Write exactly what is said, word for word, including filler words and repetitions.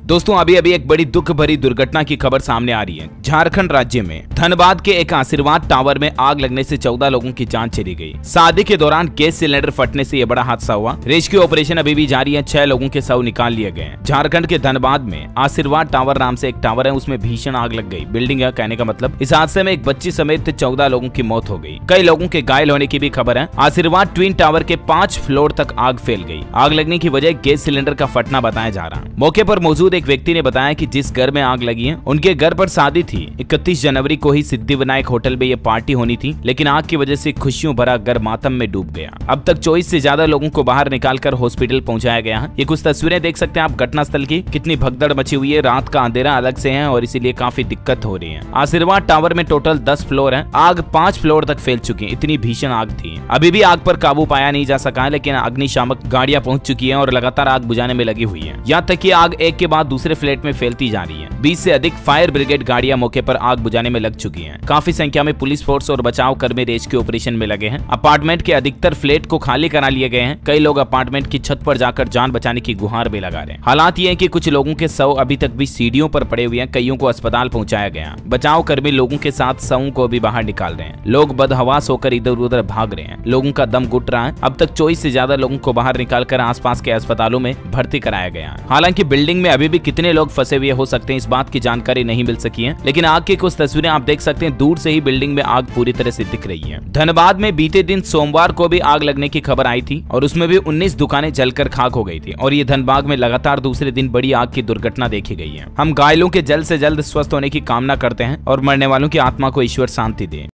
दोस्तों अभी अभी एक बड़ी दुख भरी दुर्घटना की खबर सामने आ रही है। झारखंड राज्य में धनबाद के एक आशीर्वाद टावर में आग लगने से चौदह लोगों की जान चली गई। शादी के दौरान गैस सिलेंडर फटने से यह बड़ा हादसा हुआ। रेस्क्यू ऑपरेशन अभी भी जारी है। छह लोगों के शव निकाल लिए गए हैं। झारखंड के धनबाद में आशीर्वाद टावर नाम से एक टावर है, उसमें भीषण आग लग गई। बिल्डिंग है कहने का मतलब। इस हादसे में एक बच्ची समेत चौदह लोगों की मौत हो गई। कई लोगों के घायल होने की भी खबर है। आशीर्वाद ट्विन टावर के पांच फ्लोर तक आग फैल गई। आग लगने की वजह गैस सिलेंडर का फटना बताया जा रहा है। मौके पर मौजूद एक व्यक्ति ने बताया कि जिस घर में आग लगी है उनके घर पर शादी थी। इकतीस जनवरी को ही सिद्धिविनायक होटल में ये पार्टी होनी थी, लेकिन आग की वजह से खुशियों भरा घर मातम में डूब गया। अब तक चौबीस से ज्यादा लोगों को बाहर निकालकर हॉस्पिटल पहुंचाया गया है। ये कुछ तस्वीरें देख सकते हैं आप घटनास्थल की। कितनी भगदड़ मची हुई है। रात का अंधेरा अलग से है और इसीलिए काफी दिक्कत हो रही है। आशीर्वाद टावर में टोटल दस फ्लोर है। आग पांच फ्लोर तक फैल चुकी है। इतनी भीषण आग थी। अभी भी आग पर काबू पाया नहीं जा सका है, लेकिन अग्निशामक गाड़ियां पहुंच चुकी है और लगातार आग बुझाने में लगी हुई है। यहाँ तक कि आग एक के बाद दूसरे फ्लैट में फैलती जा रही है। बीस से अधिक फायर ब्रिगेड गाड़ियां मौके पर आग बुझाने में लग चुकी हैं। काफी संख्या में पुलिस फोर्स और बचाव कर्मी रेस्क्यू ऑपरेशन में लगे हैं। अपार्टमेंट के अधिकतर फ्लैट को खाली करा लिए गए हैं। कई लोग अपार्टमेंट की छत पर जाकर जान बचाने की गुहार भी लगा रहे हैं। हालात ये है कि कुछ लोगों के शव अभी तक भी सीढ़ियों पर पड़े हुए हैं। कईयों को अस्पताल पहुंचाया गया। बचाव कर्मी लोगों के साथ शवों को भी बाहर निकाल रहे हैं। लोग बदहवास होकर इधर उधर भाग रहे हैं। लोगों का दम घुट रहा है। अब तक चौबीस से ज्यादा लोगों को बाहर निकालकर आसपास के अस्पतालों में भर्ती कराया गया है। हालांकि बिल्डिंग में अभी भी कितने लोग फंसे हुए हो सकते हैं इस बात की जानकारी नहीं मिल सकी है, लेकिन आग की कुछ तस्वीरें आप देख सकते हैं। दूर से ही बिल्डिंग में आग पूरी तरह से दिख रही है। धनबाद में बीते दिन सोमवार को भी आग लगने की खबर आई थी और उसमें भी उन्नीस दुकानें जलकर खाक हो गई थी। और ये धनबाद में लगातार दूसरे दिन बड़ी आग की दुर्घटना देखी गई है। हम घायलों के जल्द से जल्द स्वस्थ होने की कामना करते हैं और मरने वालों की आत्मा को ईश्वर शांति दे।